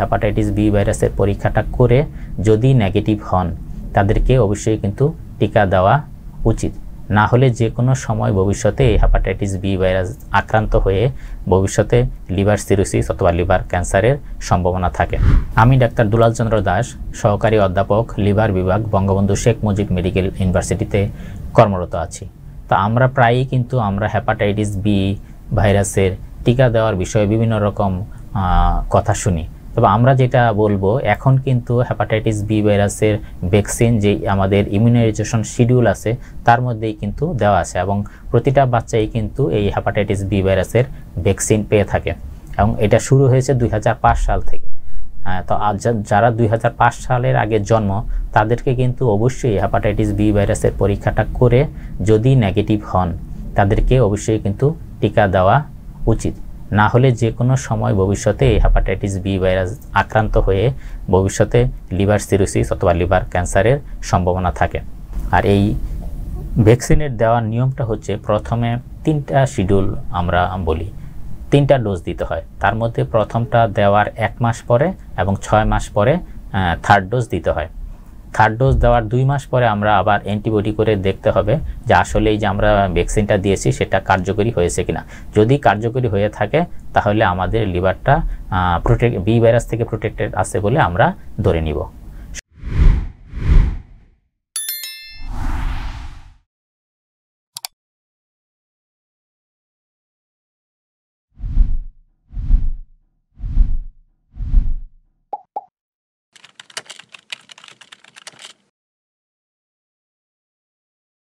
Hepatitis B ভাইরাসের পরীক্ষাটা করে যদি নেগেটিভ হন তাদেরকে অবশ্যই কিন্তু টিকা দেওয়া উচিত। না হলে যে কোনো সময় ভবিষ্যতে এই হেপাটাইটিস বি ভাইরাস আক্রান্ত হয়ে ভবিষ্যতে লিভার সিরোসিস অথবা লিভার ক্যান্সারের সম্ভাবনা থাকে। আমি ডাক্তার দুলাল চন্দ্র দাস, সহকারী অধ্যাপক, লিভার বিভাগ, বঙ্গবন্ধু শেখ মুজিব মেডিকেল ইউনিভার্সিটিতে কর্মরত আছি। তো আমরা প্রায়ই কিন্তু হেপাটাইটিস বি ভাইরাসের টিকা দেওয়ার বিষয়ে বিভিন্ন রকম কথা শুনি। তবে আমরা যেটা বলবো, এখন কিন্তু হেপাটাইটিস বি ভাইরাসের ভ্যাকসিন যে আমাদের ইমিউনাইজেশন শিডিউল আছে তার মধ্যেই কিন্তু দেওয়া আছে এবং প্রতিটা বাচ্চাই কিন্তু এই হেপাটাইটিস বি ভাইরাসের ভ্যাকসিন পেয়ে থাকে এবং এটা শুরু হয়েছে 2005 সাল থেকে। তো যারা 2005 সালের আগে জন্ম তাদেরকে কিন্তু অবশ্যই হেপাটাইটিস বি ভাইরাসের পরীক্ষাটা করে যদি নেগেটিভ হন তাদেরকে অবশ্যই কিন্তু টিকা দেওয়া উচিত। না হলে যে কোনো সময় ভবিষ্যতে এই হেপাটাইটিস বি ভাইরাস আক্রান্ত হয়ে ভবিষ্যতে লিভার সিরোসিস অথবা লিভার ক্যান্সারের সম্ভাবনা থাকে। আর এই ভ্যাকসিনের দেওয়ার নিয়মটা হচ্ছে, প্রথমে 3টা শিডিউল আমরা বলি, 3টা ডোজ দিতে হয়। তার মধ্যে প্রথমটা দেওয়ার 1 মাস পরে এবং 6 মাস পরে থার্ড ডোজ দিতে হয়। থার্ড ডোজ দেওয়ার 2 মাস পরে আমরা আবার অ্যান্টিবডি করে দেখতে হবে যে আসলে এই যে আমরা ভ্যাকসিনটা দিয়েছি সেটা কার্যকরী হয়েছে কিনা। যদি কার্যকরী হয়ে থাকে তাহলে আমাদের লিভারটা বি ভাইরাস থেকে প্রোটেক্টেড আছে বলে আমরা ধরে নিব।